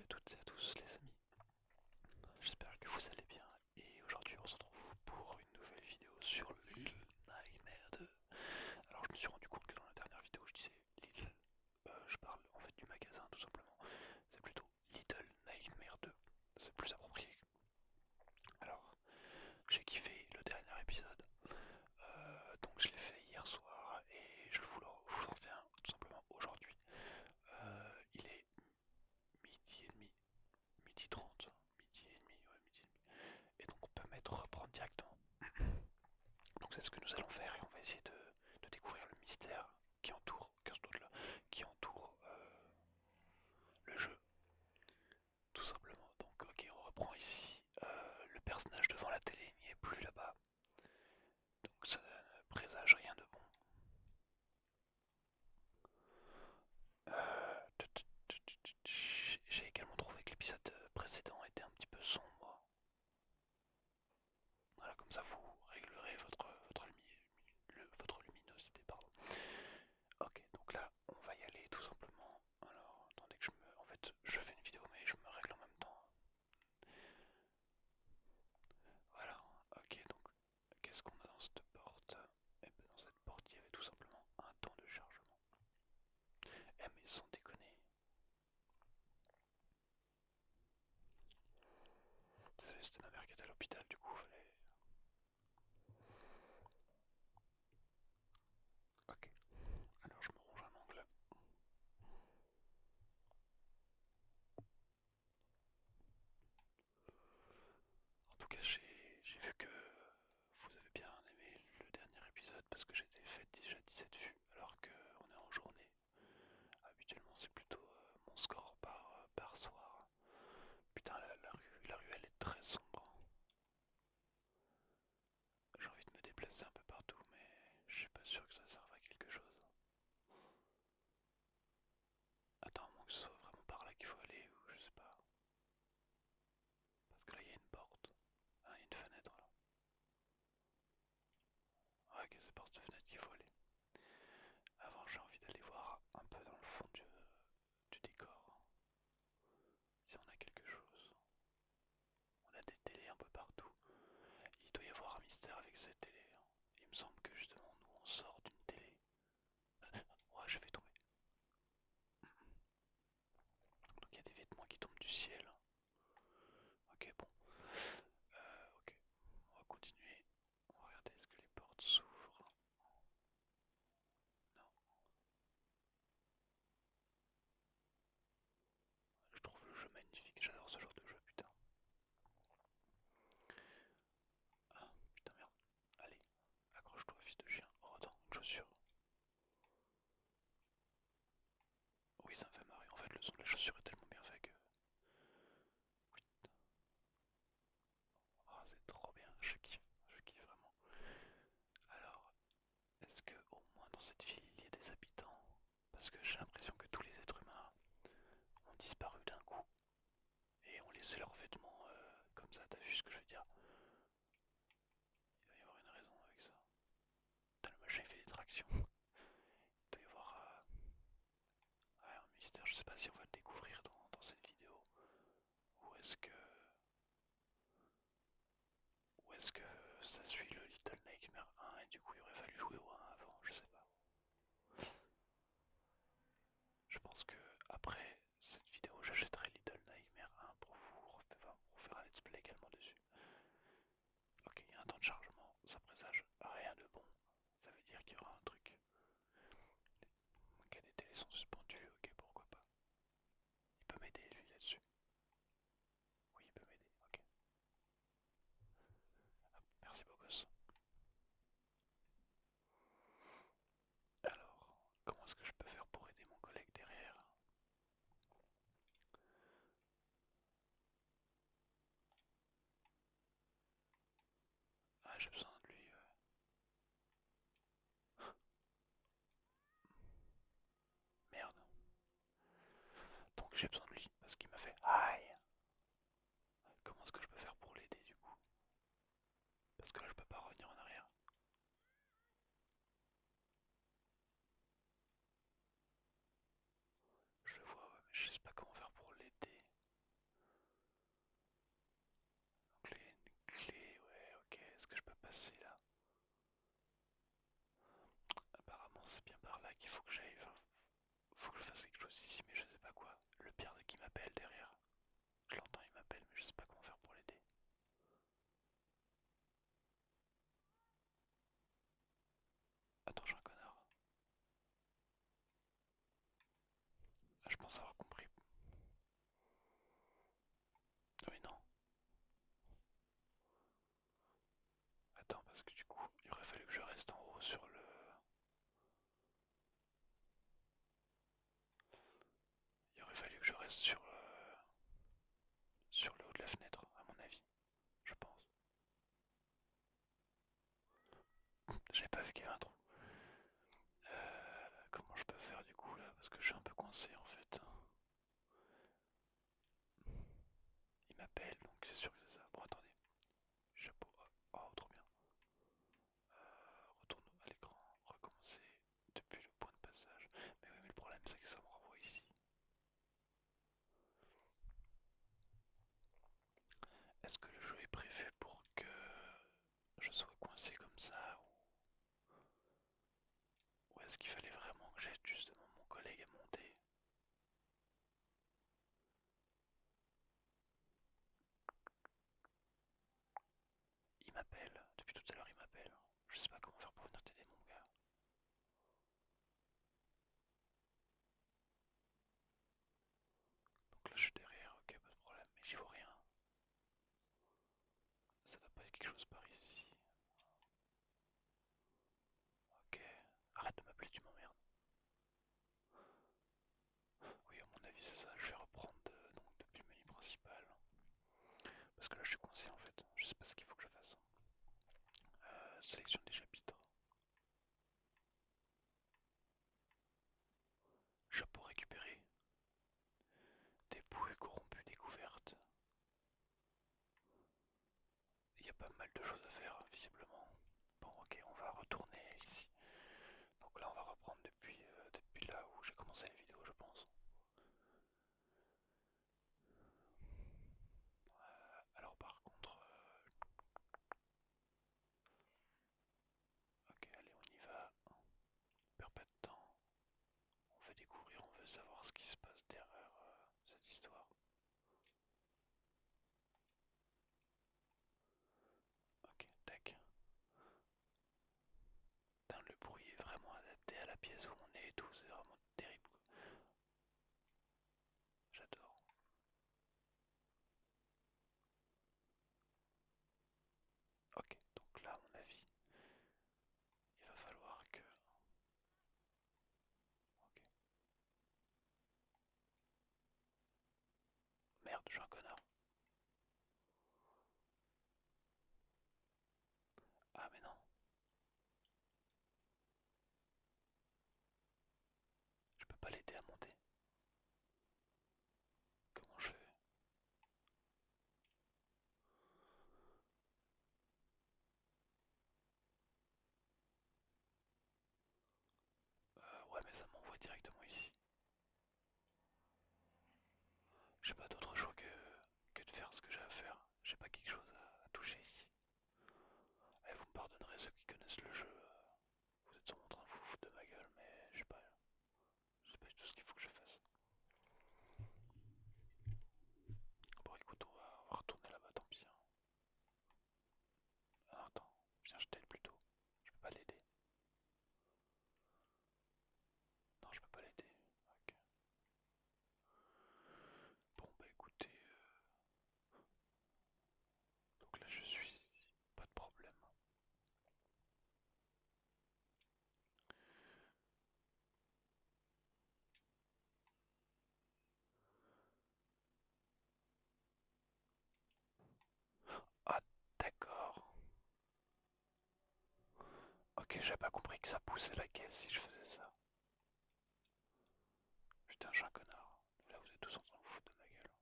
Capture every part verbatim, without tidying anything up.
à toutes et à tous les amis, j'espère que vous allez bien et aujourd'hui on se retrouve pour une nouvelle vidéo sur Little Nightmare deux. Alors je me suis rendu compte que dans la dernière vidéo je disais Little, euh, je parle en fait du magasin tout simplement, c'est plutôt Little Nightmare deux, c'est plus approprié. Alors j'ai kiffé le dernier épisode, euh, donc je l'ai fait hier soir et je vous, le, vous en refais un tout simplement aujourd'hui. Euh, il est midi et demi, midi trente, midi et demi, ouais, midi et demi. Et donc on peut mettre reprendre directement. Donc c'est ce que nous allons faire et on va essayer de, de découvrir le mystère qui entoure, là, qui entoure euh, le jeu, tout simplement. Donc ok, on reprend ici. Euh, le personnage devant la télé n'y est plus là-bas. Donc ça ne présage rien de bon. Euh, J'ai également trouvé que l'épisode précédent était un petit peu sombre. Voilà, comme ça vous réglerez votre, votre, lumi le, votre luminosité. Pardon. Ok, donc là, on va y aller tout simplement. Alors, attendez que je me... En fait, je fais une vidéo, mais je me règle en même temps. Voilà, ok, donc, qu'est-ce qu'on a dans cette porte? Eh ben, dans cette porte, il y avait tout simplement un temps de chargement. Eh, mais sans déconner. Désolé, c'était ma mère qui était à l'hôpital, du coup, fallait... Ok, alors je me ronge un ongle. En tout cas, j'ai j'ai vu que vous avez bien aimé le dernier épisode parce que j'étais fait déjà dix-sept vues alors qu'on est en journée. Habituellement, c'est plutôt euh, mon score par, euh, par soir. Putain, la, la rue, la ruelle est très sombre. J'ai envie de me déplacer un peu partout, mais je suis pas sûr que ça serve à quelque chose. Attends, à moins que ce soit vraiment par là qu'il faut aller, ou je sais pas. Parce que là, il y a une porte. Ah, il y a une fenêtre là. Ouais, ok, c'est par cette fenêtre qu'il faut aller. Avant, j'ai envie d'aller voir un peu dans le fond du, du décor. Si on a quelque chose. On a des télés un peu partout. Il doit y avoir un mystère avec cette télé, hein. Il me semble que justement, nous, on sort d'une télé. Ouais, je vais tomber. Donc il y a des vêtements qui tombent du ciel. Ok, bon. Euh, ok, on va continuer. On va regarder est-ce que les portes s'ouvrent. Non, je trouve le jeu magnifique. J'adore ce genre de jeu, putain. Ah, putain, merde. Allez, accroche-toi, fils de chien. Oh, attends, une chaussure. Oui, ça me fait marrer. En fait, le son de la chaussure est tellement bien fait que. Oui. Oh, c'est trop bien. Je kiffe. Je kiffe vraiment. Alors, est-ce que au moins dans cette ville il y a des habitants? Parce que j'ai l'impression que tous les êtres humains ont disparu d'un coup et ont laissé leurs vêtements euh, comme ça. T'as vu ce que je veux dire? Il doit y avoir une raison avec ça. Putain, le machin fait des tractions. Il doit y avoir euh, ouais, un mystère. Je sais pas si on va le découvrir dans, dans cette vidéo. Ou est-ce que. Ou est-ce que ça suit le Little Nightmare un et du coup il aurait fallu jouer au un avant? Je sais pas. Je pense que après cette vidéo, j'achèterai Little Nightmare un pour vous refaire, pour faire un let's play également dessus. Ok, il y a un temps de chargement, ça présage rien de bon. Ça veut dire qu'il y aura un truc. Ok, les télés sont suspendues, ok, pourquoi pas. Il peut m'aider lui là-dessus. Oui, il peut m'aider, ok. Hop, merci beau gosse. Alors, comment est-ce que je peux faire pour aider mon collègue derrière? Ah, j'ai besoin de lui, ouais. Merde. Donc j'ai besoin de lui parce qu'il m'a fait aïe. Comment est-ce que je peux faire pour l'aider du coup? Parce que là je peux pas revenir en arrière. Je le vois, ouais, mais je sais pas comment faire pour l'aider. reste sur, euh, sur le haut de la fenêtre, à mon avis, je pense. J'avais pas vu qu'il y avait un trou. Euh, comment je peux faire du coup là? Parce que je suis un peu coincé en fait. Il m'appelle, donc c'est sûr que c'est ça. Bon, attendez. Chapeau. Oh, oh, trop bien. Euh, retourne à l'écran, recommencer depuis le point de passage. Mais oui, mais le problème c'est que ça me renvoie ici. Est-ce que le jeu est prévu pour que je sois coincé comme ça ou, ou est-ce qu'il fallait vraiment que j'aide justement mon collègue à monter? Il m'appelle, depuis tout à l'heure il m'appelle. Je sais pas comment faire pour venir t'aider mon gars. Donc là je suis derrière, ok pas de problème, mais j'y vois rien. Ça doit pas être quelque chose par ici. Ok, arrête de m'appeler, tu m'emmerdes. Oui à mon avis c'est ça, je vais reprendre de- donc depuis le menu principal. Parce que là je suis coincé en fait, je sais pas ce qu'il faut que je fasse. Euh, sélection des chapitres. Chapeau récupéré. Dépouille corrompue découverte. Il y a pas mal de choses à faire visiblement. Bon ok, on va retourner ici. Donc là on va reprendre depuis, euh, depuis là où j'ai commencé la vidéo je pense. Euh, alors par contre... euh, ok allez on y va. On perd pas de temps. On veut découvrir, on veut savoir ce qui se passe derrière euh, cette histoire. Ok, tac. Putain, le bruit est vraiment adapté à la pièce où on est et tout, c'est vraiment terrible. J'adore. Ok, donc là à mon avis, il va falloir que... Ok. Merde, je suis un connard. Ah mais non, je peux pas l'aider à monter. Comment je fais? Euh, ouais mais ça m'envoie directement ici. J'ai pas d'autre choix que, que de faire ce que j'ai à faire. J'ai pas quelque chose à, à toucher ici. Eh, vous me pardonnerez ceux qui connaissent le jeu. euh, Vous êtes sûrement en train de vous foutre de ma gueule, mais je sais pas. Je sais pas du tout ce qu'il faut que je fasse. Bon écoute, on va, on va retourner là-bas, tant pis. Hein. Ah, attends, viens, je t'aide plutôt. Je peux pas l'aider. Non, je peux pas l'aider. Ok. Bon bah écoutez, euh, donc là je suis ici, pas de problème. Ah d'accord. Ok, j'avais pas compris que ça poussait la caisse si je faisais ça. Putain, je suis un connard. Là vous êtes tous en train de vous foutre de ma gueule.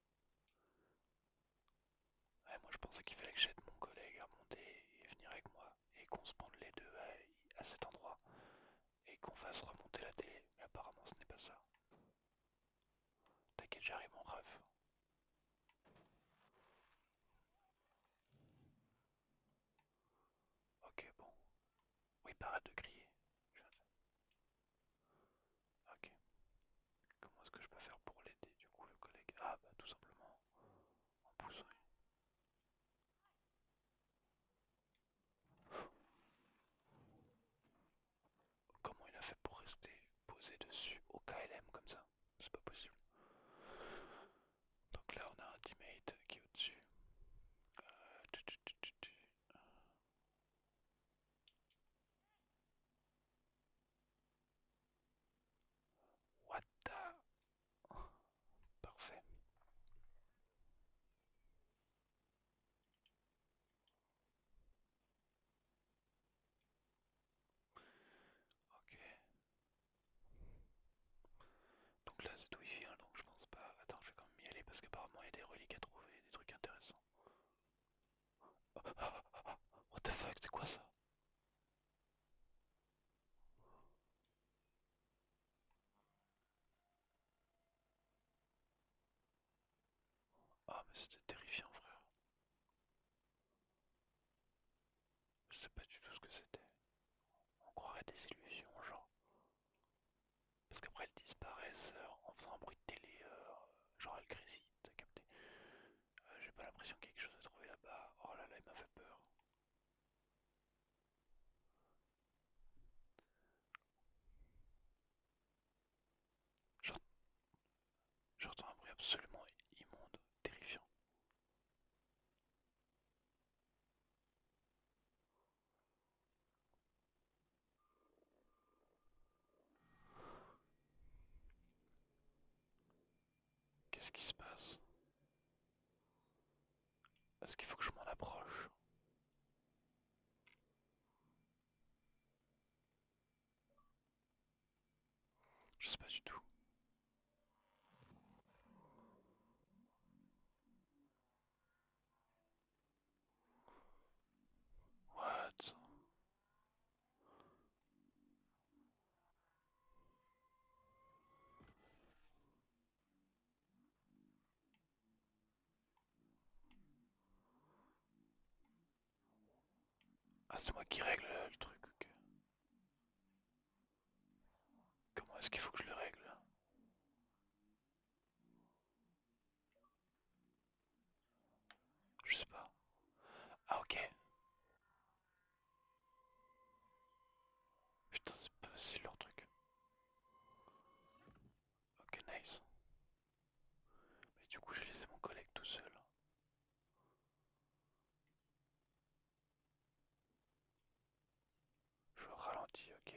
Ouais, moi je pensais qu'il fallait que j'aide mon collègue à remonter et venir avec moi et qu'on se pende les deux à, à cet endroit et qu'on fasse remonter la télé. Mais apparemment ce n'est pas ça. T'inquiète, j'arrive mon ref. Ok, bon. Oui, bah, arrête de crier. Ok. Comment est-ce que je peux faire pour l'aider du coup le collègue? Ah bah tout simplement en poussant. Comment il a fait pour rester posé dessus au K L M comme ça? C'est pas possible. Donc là on a un teammate qui est au-dessus. Euh, tu, tu, tu, tu, tu. C'était terrifiant, frère. Je sais pas du tout ce que c'était. On croirait des illusions, genre. Parce qu'après elles disparaissent euh, en faisant un bruit de télé, euh, genre elle grésille, t'as capté. Euh, J'ai pas l'impression qu'il y a quelque chose à trouver là-bas. Oh là là, il m'a fait peur. J'ent- J'entends un bruit absolument immonde, terrifiant. Qu'est-ce qui se passe? Est-ce qu'il faut que je m'en approche? Je sais pas du tout. What? Ah, c'est moi qui règle euh, le truc, ok. Comment est-ce qu'il faut que je le règle? Je sais pas. Ah, ok. Putain, c'est pas facile leur truc. Ok, nice. Mais du coup, j'ai laissé mon collègue tout seul. Je ralentis, ok.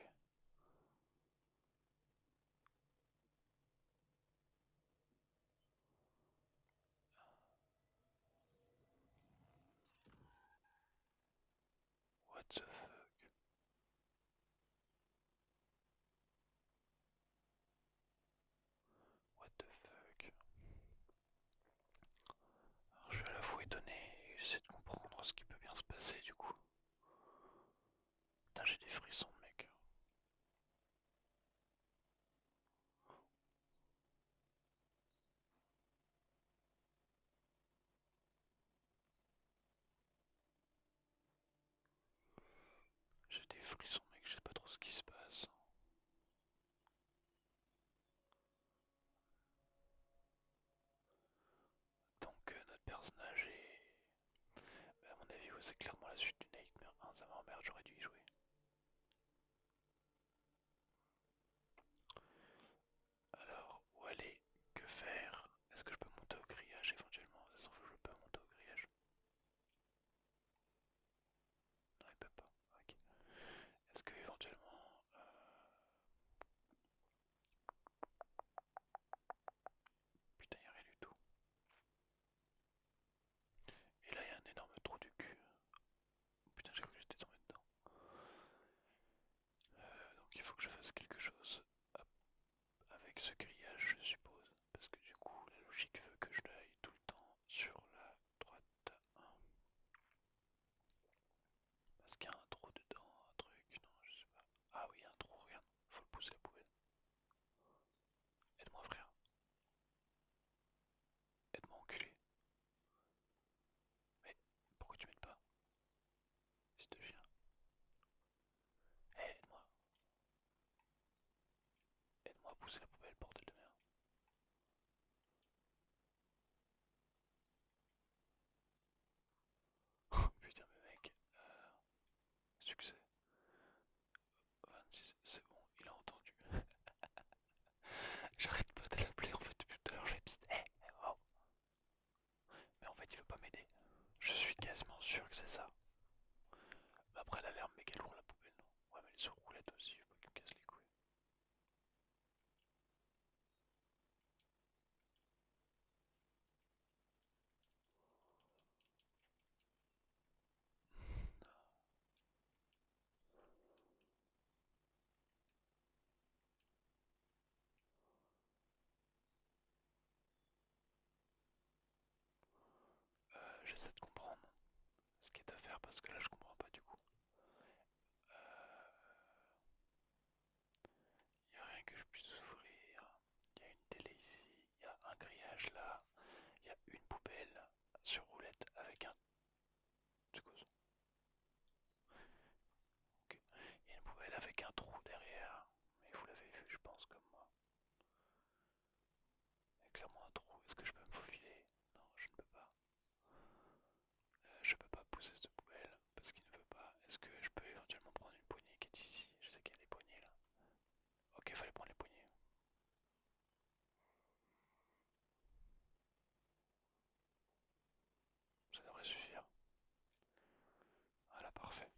What the fuck? What the fuck? Alors, je suis à la fois étonné et j'essaie de comprendre ce qui peut bien se passer du coup. Putain, j'ai des frissons, mec. J'ai des frissons, mec, je sais pas trop ce qui se passe. Donc, euh, notre personnage est. Bah, à mon avis, ouais, c'est clairement la suite du Nightmare un. Ça m'emmerde, j'aurais dû y jouer. Alors, où aller? Que faire? Est-ce que je peux monter au grillage éventuellement? Ça s'en fout, je peux monter au grillage. Non, il peut pas. Ok. Est-ce que éventuellement. euh, Putain, y'a rien du tout. Et là, y'a un énorme trou du cul. Putain, j'ai cru que j'étais tombé dedans. Euh, donc, il faut que je fasse quelque chose. Hop, avec ce grillage, je suppose. Parce que du coup, la logique veut que je l'aille tout le temps sur la droite. Parce qu'il y a un trou dedans, un truc. Non, je sais pas. Ah oui, un trou, regarde. Faut le pousser la poubelle. Aide-moi, frère. Aide-moi, enculé. Mais pourquoi tu m'aides pas? Fils de chien. Hey, aide-moi. Aide-moi à pousser la poubelle, bordel de merde. Oh, putain, mais mec. Euh, succès. vingt-six, c'est bon, il a entendu. J'arrête pas de l'appeler en fait depuis tout à l'heure. J'ai psst, hey, hey, wow. Mais en fait, il veut pas m'aider. Je suis quasiment sûr que c'est ça. Mais après, elle a l'air méga lourd la poubelle, non? Ouais, mais les roulettes aussi, faut pas qu'il me casse les couilles. Euh, J'essaie de comprendre ce qui est à faire parce que là, je comprends pas du coup. Euh, y a rien que je puisse ouvrir. Il y a une télé ici, il y a un grillage là, il y a une poubelle. sur roulette avec un... C'est quoi ça? Ok. Il y a une poubelle avec un trou derrière. Mais vous l'avez vu, je pense, comme moi. Il y a clairement un trou. Est-ce que je peux me faufiler? Non, je ne peux pas. Euh, je peux pas pousser cette poubelle parce qu'il ne veut pas. Est-ce que je peux éventuellement prendre une poignée qui est ici? Je sais qu'il y a des poignées là. Ok, fallait prendre les poignées. Ça devrait suffire. Voilà, parfait.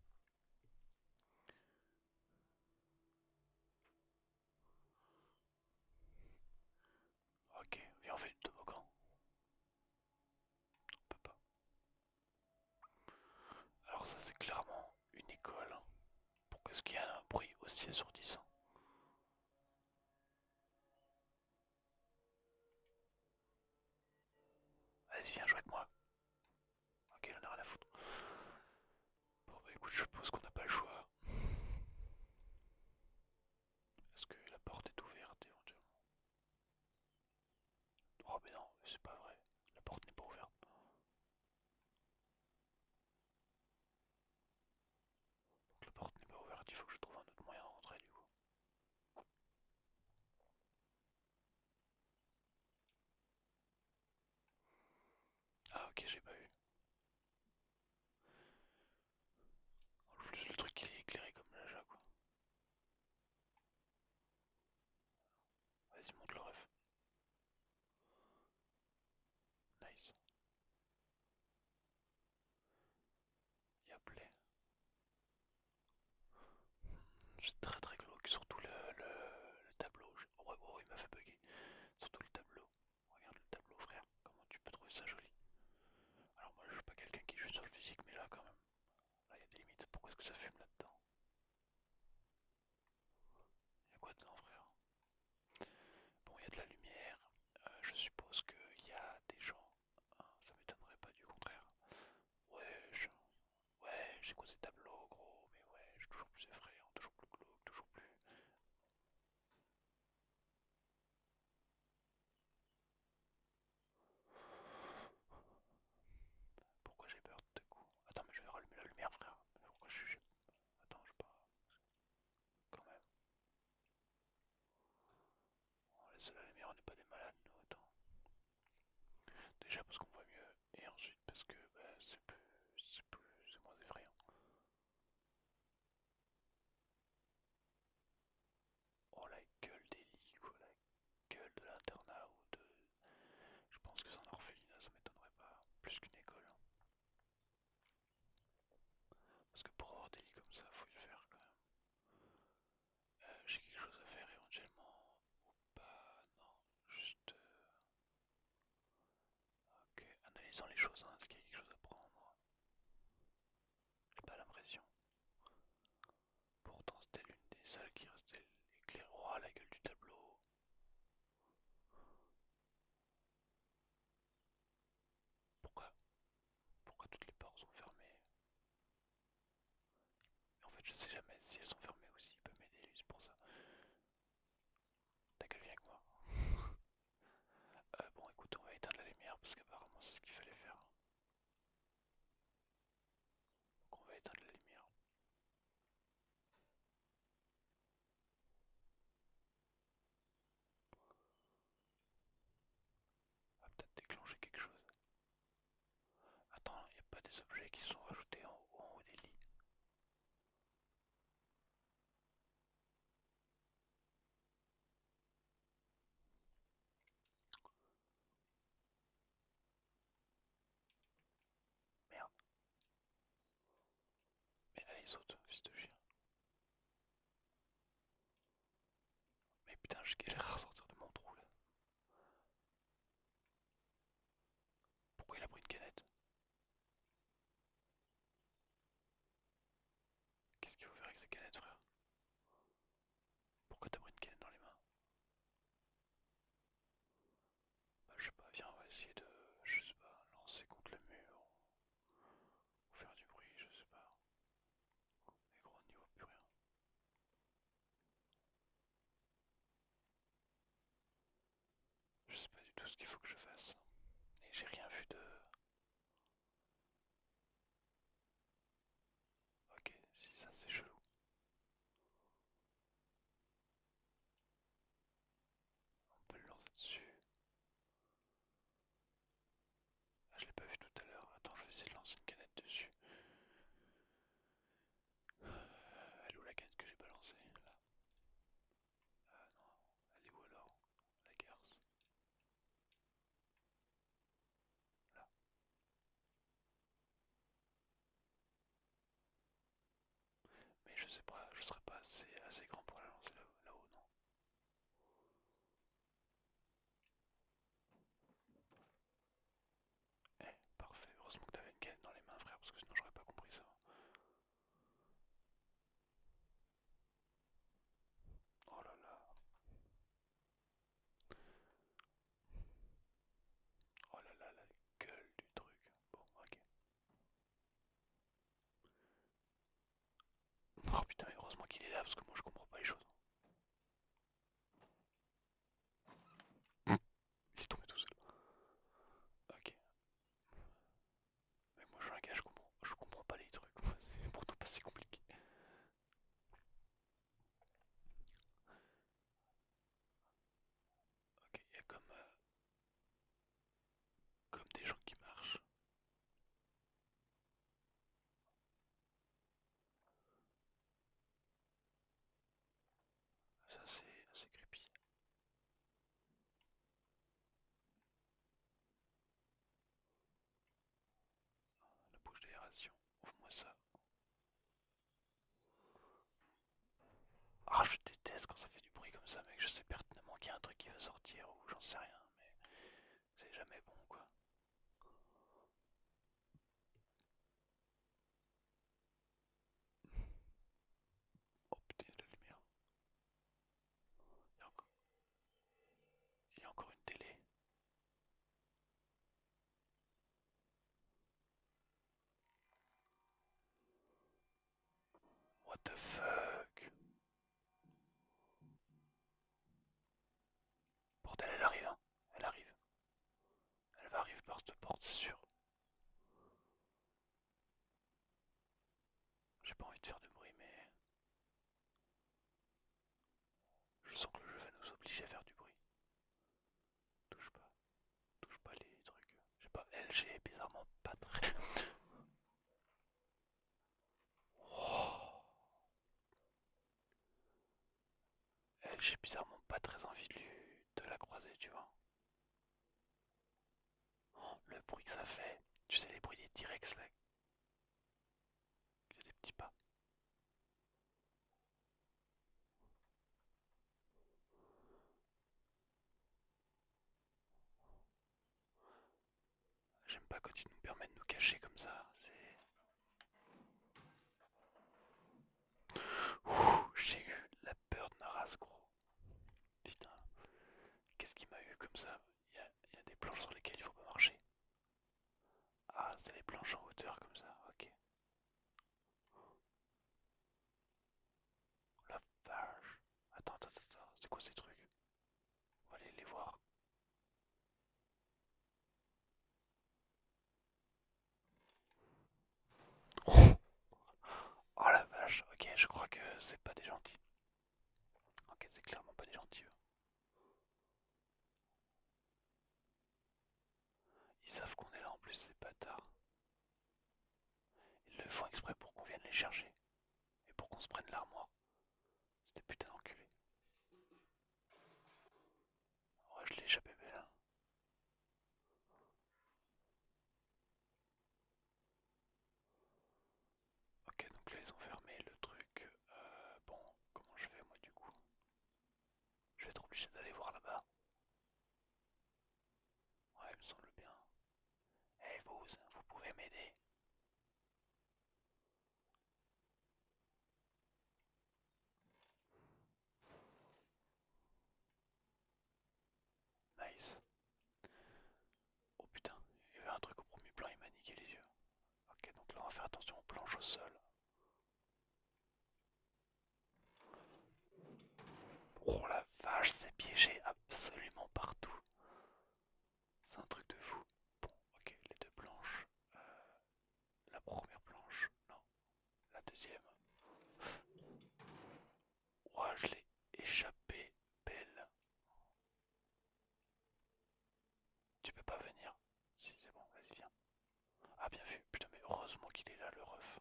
Ok, viens on fait du toboggan. On peut pas. Alors ça c'est clairement une école. Pourquoi est-ce qu'il y a un bruit aussi assourdissant? Vas-y, viens jouer avec moi. Ok, il en a rien à foutre. Bon bah écoute, je suppose qu'on n'a pas le choix. Est-ce que la porte est ouverte éventuellement? Oh mais non, c'est pas vrai. La porte n'est pas ouverte. Donc la porte n'est pas ouverte, il faut que je trouve un autre moyen de rentrer du coup. Ah ok, j'ai pas vu. En plus le truc il est éclairé comme Jaja quoi. Vas-y, monte le ref. Nice. Y'a play. C'est très très glauque, surtout le, le, le tableau. Je... Oh, ouais, oh, il m'a fait bugger. Surtout le tableau. Regarde le tableau, frère. Comment tu peux trouver ça joli? Alors, moi, je suis pas quelqu'un qui joue sur le physique, mais là, quand même. Là, il y a des limites. Pourquoi est-ce que ça fume là-dedans? Il y a quoi dedans, frère? Bon, il y a de la lumière. Euh, je suppose qu'il y a des gens. Hein, ça m'étonnerait pas du contraire. Ouais, je... ouais, j'ai quoi ces tableaux, gros? Mais ouais, je suis toujours plus effrayant, toujours plus glauque, toujours plus. Pourquoi j'ai peur tout à coup? Attends, mais je vais rallumer la lumière, frère. Pourquoi je suis. Attends, je sais pas. Quand même. On laisse la lumière, on n'est pas des malades, nous, attends. Déjà parce qu'on voit mieux, et ensuite parce que bah, c'est plus. C'est plus. C'est moins effrayant. Oh la gueule des lits, quoi. La gueule de l'internat ou de. Je pense que c'est un orphelinat, ça m'étonnerait pas. Plus qu'une école. Parce que pour avoir des lits comme ça, faut y le faire quand même. Euh, J'ai quelque chose à faire éventuellement. Ou pas. Non. Juste. euh, Ok. Analysons les choses, hein. Est-ce qu'il y a quelque chose à prendre? J'ai pas l'impression. Pourtant, c'était l'une des salles qui restait éclairée. Oh, la gueule du tableau. Pourquoi, pourquoi toutes les portes sont fermées? En fait, je sais jamais si elles sont fermées ou s'il peut m'aider, lui, c'est pour ça. Ta gueule, viens avec moi. Euh, bon, écoute, on va éteindre la lumière parce qu'apparemment, c'est ce qu'il fallait faire. Donc, on va éteindre la lumière. On va peut-être déclencher quelque chose. Attends, il n'y a pas des objets qui sont rajoutés en haut, en haut des lits? Merde. Mais allez, saute, fils de chien. Mais putain, je galère à ressortir de mon trou là. Pourquoi il a pris une canette? Qu'est-ce qu'il faut faire avec ces canettes, frère? Pourquoi t'as pris une canette dans les mains? Bah, je sais pas, viens, on va essayer de, je sais pas, lancer contre le mur ou faire du bruit, je sais pas. Mais gros, on n'y voit plus rien. Je sais pas du tout ce qu'il faut que je fasse. Et j'ai rien vu de. je sais pas, je serais pas assez, assez grand pour la lancer là- là-haut, non. Eh, parfait, heureusement que t'avais une canette dans les mains, frère, parce que sinon j'aurais pas compris ça. Oh là là, oh là là, la gueule du truc. Bon, ok. Oh putain, mais heureusement qu'il est là, parce que moi je comprends pas les choses. Il est tombé tout seul. Ok. Mais moi je suis un gars, je comprends, je comprends pas les trucs. C'est pourtant pas si compliqué. Ok, il y a comme, euh, comme des gens qui marchent. Ça c'est assez creepy. La bouche d'aération. Ouvre-moi ça. Ah, je déteste quand ça fait du bruit comme ça, mec. Je sais pertinemment qu'il y a un truc qui va sortir ou j'en sais rien, mais c'est jamais bon, quoi. Oh putain, il y a de la lumière. Il y a encore, il y a encore une télé. What the fuck? Bordel, elle arrive, hein. Elle arrive. Elle va arriver par cette porte, c'est sûr. J'ai pas envie de faire de bruit, mais je sens que le jeu va nous obliger à faire du bruit. Touche pas, touche pas les trucs. Je sais pas, L G est bizarrement pas très. Oh. Elle, j'ai bizarrement pas très envie de, lui, de la croiser, tu vois. Oh, le bruit que ça fait. Tu sais, les bruits des T-Rex là. Il y a des petits pas. J'aime pas quand ils nous permettent de nous cacher comme ça. C'est. Ouh, j'ai eu la peur de ma race, gros. Putain, qu'est-ce qui m'a eu comme ça? Il y a, il y a des planches sur lesquelles il faut pas marcher. Ah, c'est les planches en hauteur comme ça, ok. La vache. Attends, attends, attends, c'est quoi ces trucs? On va aller les voir. Oh, oh la vache, ok, je crois que c'est pas des gentils. Ok, c'est clairement pas des gentils, eux. Ils savent qu'on est là en plus, c'est bâtards. Ils le font exprès pour qu'on vienne les chercher. Et pour qu'on se prenne l'armoire. C'est des putains d'enculés. Ouais, je l'ai échappé belle, hein. Ok, donc là ils ont fermé le truc. Euh, bon, comment je fais moi du coup? Je vais être obligé d'aller voir là-bas. Ouais, il me semble bien. Eh vous, vous pouvez m'aider? Nice. Oh putain, il y avait un truc au premier plan, il m'a niqué les yeux. Ok, donc là on va faire attention aux planches au sol. Oh la vache, c'est piégé absolument partout. C'est un truc de fou. Bon, ok, les deux planches. Euh, la première planche, non, la deuxième. Ouah, je l'ai échappé belle. Tu peux pas venir. Si, c'est bon, vas-y, viens. Ah, bien vu. Putain, mais heureusement qu'il est là, le ref.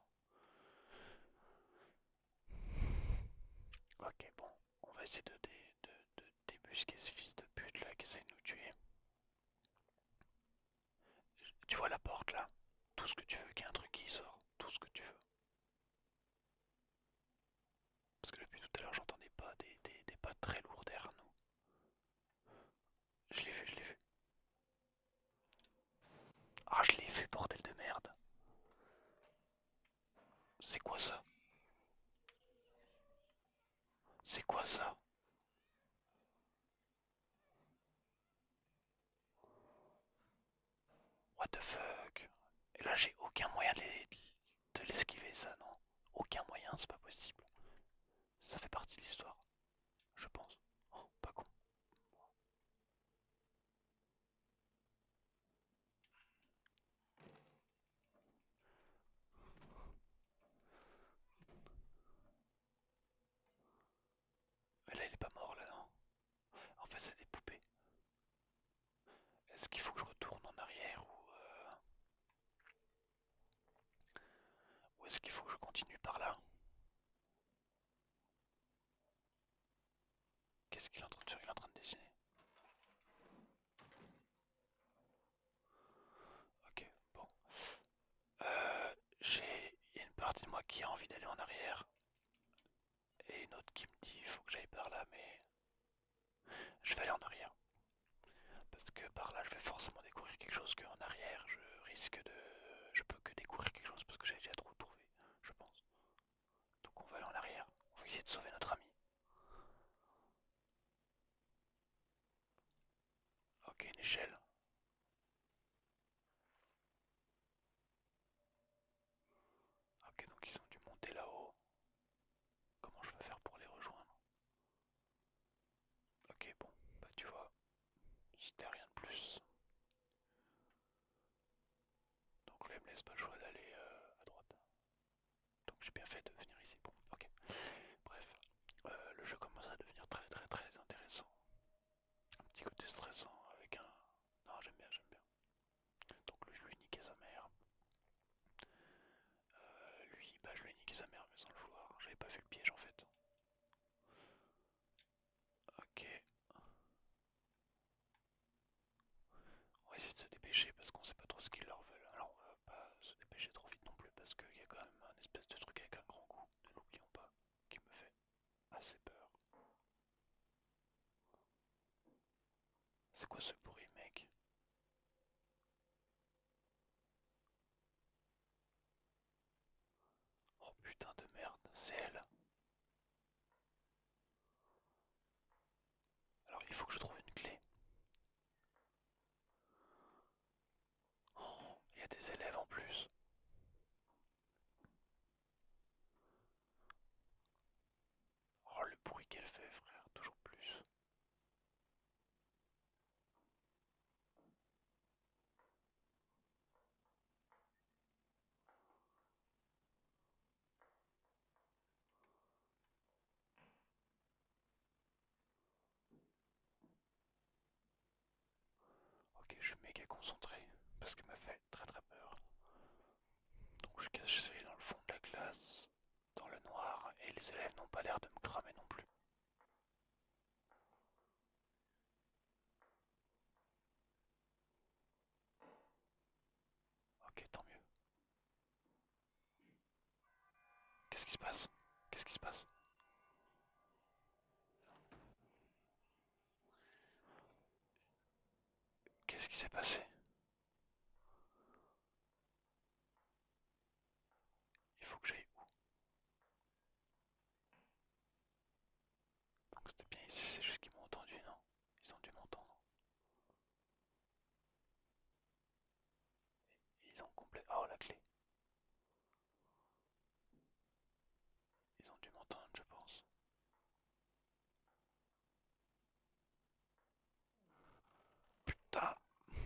Ok, bon, on va essayer de, dé- de, de débusquer ce fils de pute là qui essaie de nous tuer. Tu vois la porte là? Tout ce que tu veux, qu'il y ait un truc qui sort. Tout ce que tu veux. What the fuck? Et là j'ai aucun moyen de les- de l'esquiver ça, non? Aucun moyen, c'est pas possible. Ça fait partie de l'histoire, je pense. Oh, pas con. Mais là il est pas mort là, non? En fait c'est des poupées. Est-ce qu'il faut que je retourne en arrière ou... euh, ou est-ce qu'il faut que je continue par là? Qu'est-ce qu'il est en train de faire? Il est en train de dessiner. Ok, bon. Euh, j'ai... Il y a une partie de moi qui a envie d'aller en arrière. Et une autre qui me dit il faut que j'aille par là, mais... Je vais aller en arrière. Parce que par là je vais forcément découvrir quelque chose qu'en arrière je risque de... Je peux que découvrir quelque chose parce que j'ai déjà trop trouvé, je pense. Donc on va aller en arrière. On va essayer de sauver notre ami. Ok, une échelle. Ok, donc ils ont dû monter là-haut. Comment je peux faire pour les rejoindre? Ok, bon, bah tu vois, c'était rien de plus. Donc là, il me laisse pas le choix d'aller euh, à droite. Donc j'ai bien fait de venir ici. Bon, ok. Bref, euh, le jeu commence à devenir très très très intéressant. Un petit côté stressant avec un... Non, j'aime bien, j'aime bien. Donc lui, je lui ai niqué sa mère. Euh, lui, bah je lui ai niqué sa mère mais sans le vouloir. J'avais pas vu le piège en fait. Ok. On va essayer de se dépêcher parce qu'on sait pas trop ce qu'ils leur veulent. Alors on va pas se dépêcher trop vite non plus parce qu'il y a quand même un espèce de truc avec un grand coup, ne l'oublions pas, qui me fait assez peur. C'est quoi ce bruit, mec? Oh putain de merde, c'est elle. Alors il faut que je trouve une clé. Oh, il y a des élèves en plus. Oh le bruit qu'elle fait, frère, toujours plus. Ok, je suis méga concentré parce qu'elle me fait très très peur. Donc je suis caché dans le fond de la classe, dans le noir, et les élèves n'ont pas l'air de me cramer non plus. Ok, tant mieux. Qu'est-ce qui se passe? Qu'est-ce qui se passe? Qu'est-ce qui s'est passé? Il faut que j'aille où? Donc c'était bien ici, c'est juste qu'ils m'ont entendu, non? Ils ont dû m'entendre. Ils ont complet... Oh, la clé. Ils ont dû m'entendre, je pense. Putain!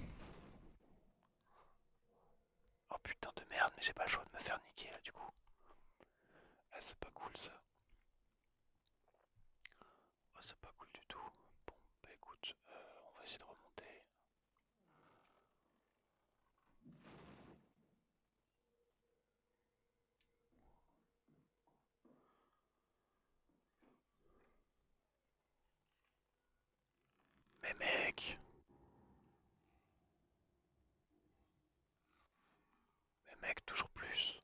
Oh putain de merde, mais j'ai pas le choix de me faire niquer là du coup. Ah, c'est pas cool ça. Oh, c'est pas cool du tout. Bon, bah écoute, euh, on va essayer de remonter. Mais mec! Mais mec, toujours plus.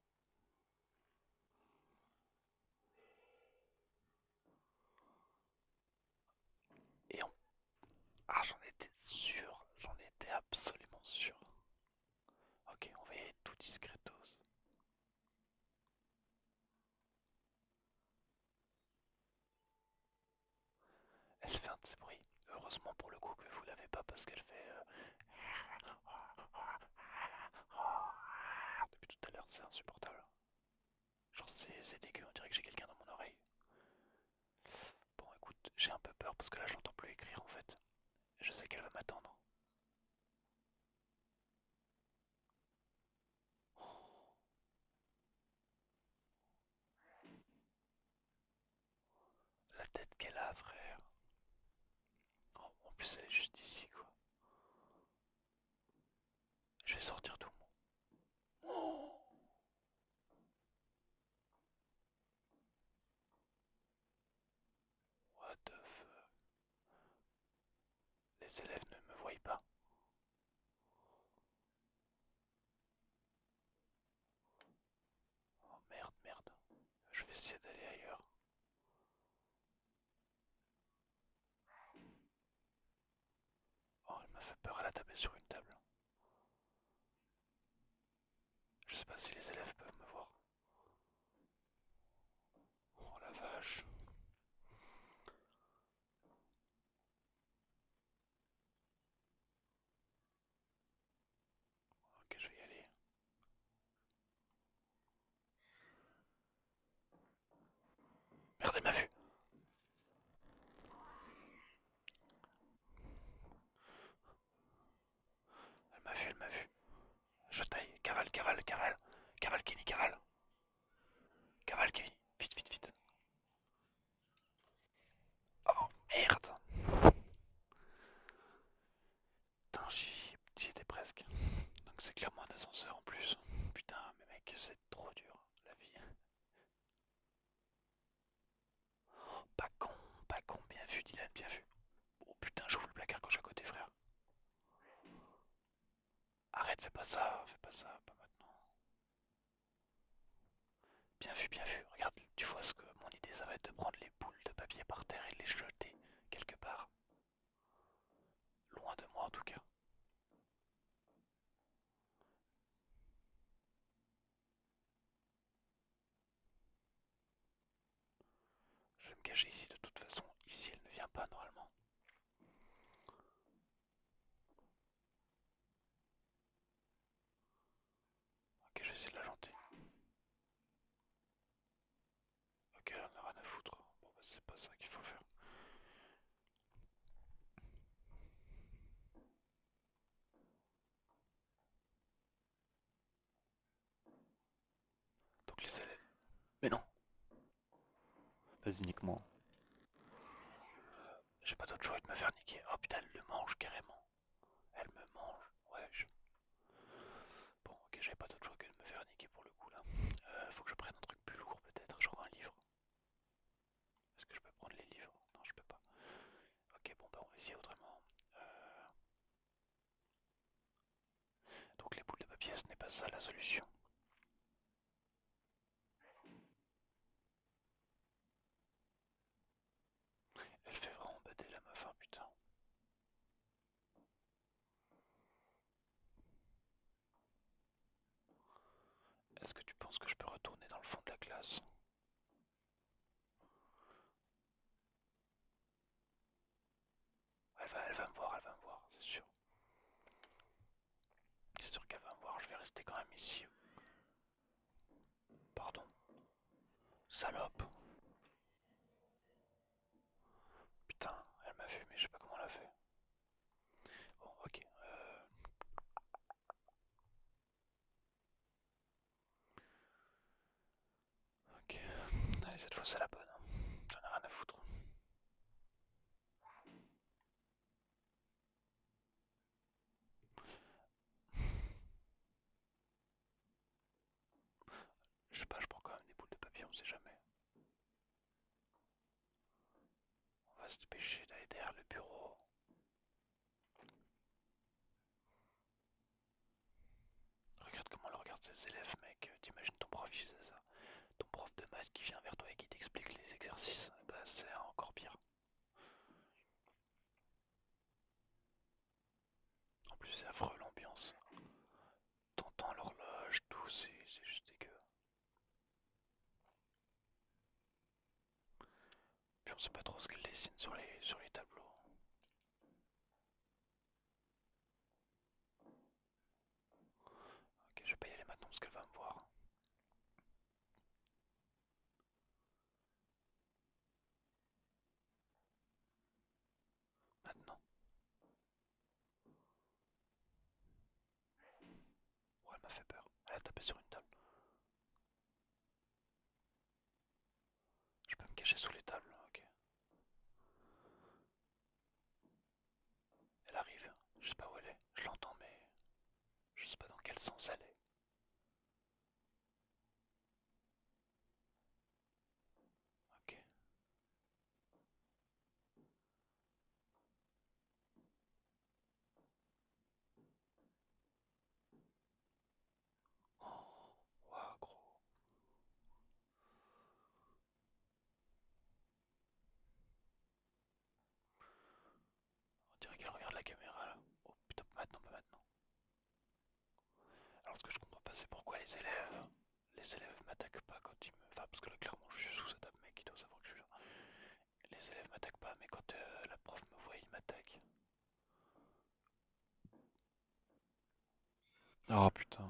Et on... Ah, j'en étais sûr. J'en étais absolument sûr. Ok, on va y aller tout discretos. Elle fait un de ces bruits. Heureusement pour le coup que vous l'avez pas parce qu'elle fait... euh, c'est insupportable. Genre c'est dégueu, on dirait que j'ai quelqu'un dans mon oreille. Bon écoute, j'ai un peu peur parce que là je l'entends plus écrire en fait. Je sais qu'elle va m'attendre. Oh, la tête qu'elle a, frère. Oh, en plus elle est juste ici quoi. Je vais sortir tout. Oh, what the fuck. Les élèves ne me voient pas. Oh merde, merde. Je vais essayer d'aller ailleurs. Oh, elle m'a fait peur, elle a tapé sur une table. Je sais pas si les élèves peuvent me voir. Oh la vache. Ok, je vais y aller. Merde, elle m'a vu. Elle m'a vu, elle m'a vu. Je taille. Cavale, cavale, cavale. Cavale, Kenny, cavale. Cavale, Kenny. Vite, vite, vite. Oh merde. Putain, j'y j'y étais presque. Donc c'est clairement un ascenseur en plus. Putain, mais mec, c'est trop dur, la vie. Oh, pas con, pas con. Bien vu, Dylan, bien vu. Oh putain, j'ouvre le placard quand je suis à côté, frère. Arrête, fais pas ça, fais pas ça, pas maintenant. Bien vu, bien vu. Regarde, tu vois ce que mon idée, ça va être de prendre les boules de papier par terre et de les jeter quelque part. Loin de moi en tout cas. Je vais me cacher ici de toute façon. Ici, elle ne vient pas normalement. Ok, je vais essayer de la janter. Ok, là, on a rien à foutre. Bon, bah, c'est pas ça qu'il faut faire. Donc, les élèves. Mais non. Vas-y, nique-moi. J'ai pas d'autre choix que de me faire niquer. Oh putain, elle le mange carrément. Elle me mange. Ouais, je... Bon, ok, j'avais pas d'autre choix que de me faire niquer pour le coup là. Euh, faut que je prenne un truc plus lourd peut-être, genre un livre. Est-ce que je peux prendre les livres? Non, je peux pas. Ok, bon, bah on va essayer autrement. Euh, Donc les boules de papier, ce n'est pas ça la solution. Elle fait vraiment bâter la meuf, hein, putain. Est-ce que tu penses que je peux retourner dans le fond de la classe? Elle va, elle va me voir, elle va me voir, c'est sûr. C'est sûr qu'elle va me voir, je vais rester quand même ici. Pardon. Salope. Putain, elle m'a vu, mais je sais pas comment elle a fait. Bon, ok. Euh... Ok. Allez, cette fois c'est la bonne, hein. J'en ai rien à foutre. Je sais pas, je prends quand même des boules de papier, on sait jamais. On va se dépêcher d'aller derrière le bureau. Regarde comment elle regarde ses élèves, mec. T'imagines ton prof, il faisait ça. Ton prof de maths qui vient vers toi et qui t'explique les exercices. Bah, c'est encore pire. En plus, c'est affreux l'ambiance. T'entends l'horloge, tout, c'est juste dégueu. Puis on sait pas trop ce qu'elle dessine sur les, sur les tableaux. Ok, je vais pas y aller maintenant parce qu'elle va me voir. taper sur une table. Je peux me cacher sous les tables, ok. Elle arrive, je sais pas où elle est, je l'entends mais je sais pas dans quel sens elle est. Ok. Oh, waouh, gros. On dirait qu'elle regarde la caméra là. Oh putain, pas maintenant, pas maintenant. Alors ce que je comprends pas c'est pourquoi les élèves, les élèves m'attaquent pas quand ils me... Enfin parce que là clairement je suis sous sa table mec, il doit savoir que je suis là. Les élèves m'attaquent pas mais quand euh, la prof me voit il m'attaque. Oh putain.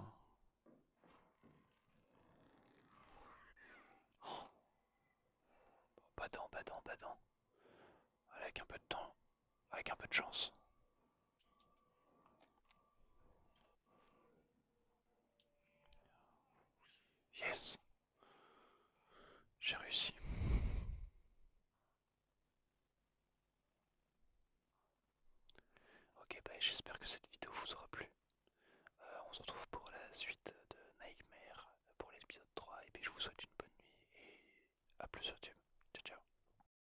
Oh, pas dents, pas dents, pas dents. Avec un peu de temps, avec un peu de chance. Yes, j'ai réussi. Ok bah j'espère que cette vidéo vous aura plu. Euh, on se retrouve pour la suite